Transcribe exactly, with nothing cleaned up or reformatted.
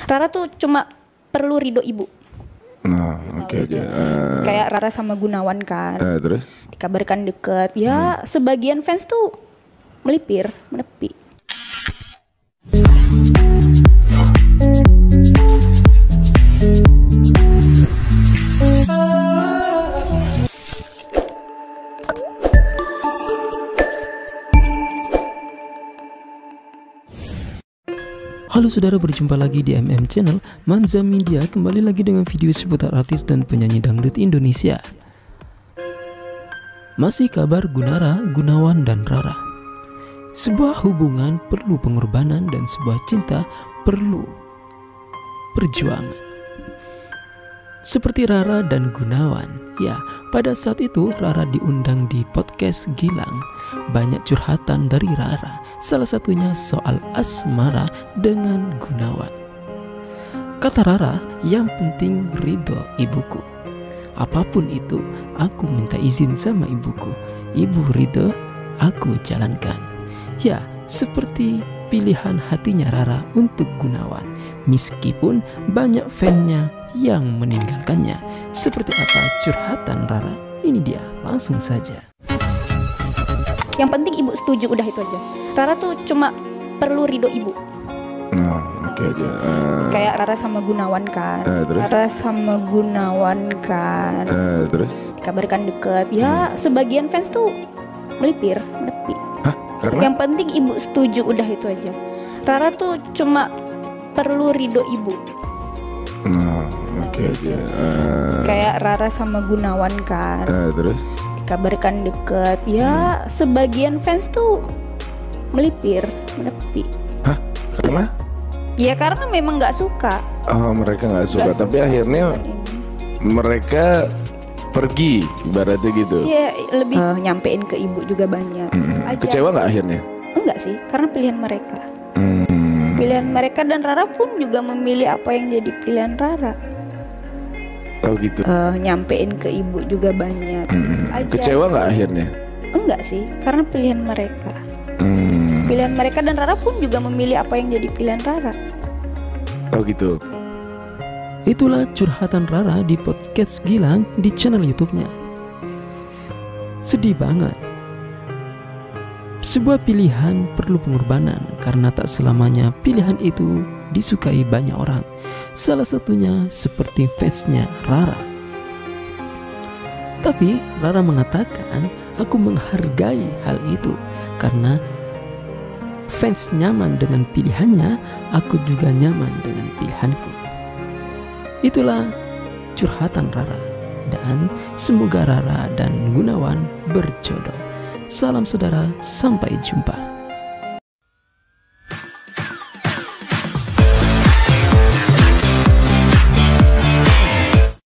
Rara tuh cuma perlu ridho ibu. Nah, oke oke. Uh, Kayak Rara sama Gunawan kan. Uh, terus? Dikabarkan deket. Ya, hmm. sebagian fans tuh melipir, menepi. Halo saudara, berjumpa lagi di M M Channel Manza Media. Kembali lagi dengan video seputar artis dan penyanyi dangdut Indonesia. Masih kabar Gunara, Gunawan, dan Rara. Sebuah hubungan perlu pengorbanan dan sebuah cinta perlu perjuangan. Seperti Rara dan Gunawan. Ya, pada saat itu Rara diundang di podcast Gilang. Banyak curhatan dari Rara, salah satunya soal asmara dengan Gunawan. Kata Rara, yang penting ridho ibuku. Apapun itu, aku minta izin sama ibuku. Ibu ridho, aku jalankan. Ya, seperti pilihan hatinya Rara untuk Gunawan. Meskipun banyak fansnya yang meninggalkannya. Seperti apa curhatan Rara? Ini dia, langsung saja. Yang penting ibu setuju, udah itu aja. Rara tuh cuma perlu ridho ibu. Nah, oke oke. Uh, Kayak Rara sama Gunawan kan. Uh, terus? Rara sama Gunawan kan. Uh, terus? Dikabarkan deket. Ya, hmm. sebagian fans tuh melipir, menepi. Hah? Karena? Yang penting ibu setuju, udah itu aja. Rara tuh cuma perlu ridho ibu. Nah, oke oke. Uh, Kayak Rara sama Gunawan kan. Uh, terus? Dikabarkan deket. Ya, hmm. sebagian fans tuh melipir, menepi. Hah? Karena? Ya karena memang nggak suka. Oh, mereka nggak suka. Gak tapi suka akhirnya mereka pergi, ibaratnya gitu. Iya, lebih uh, nyampein ke ibu juga banyak. Hmm. Kecewa nggak akhirnya? Enggak sih, karena pilihan mereka. Hmm. Pilihan mereka, dan Rara pun juga memilih apa yang jadi pilihan Rara. Oh gitu. Uh, nyampein ke ibu juga banyak. Hmm. Kecewa nggak akhirnya? Enggak sih, karena pilihan mereka. Hmm. Pilihan mereka, dan Rara pun juga memilih apa yang jadi pilihan Rara. Oh gitu. Itulah curhatan Rara di podcast Gilang di channel YouTube-nya. Sedih banget. Sebuah pilihan perlu pengorbanan, karena tak selamanya pilihan itu disukai banyak orang. Salah satunya seperti fansnya Rara. Tapi Rara mengatakan, aku menghargai hal itu karena fans nyaman dengan pilihannya, aku juga nyaman dengan pilihanku. Itulah curhatan Rara, dan semoga Rara dan Gunawan berjodoh. Salam saudara, sampai jumpa.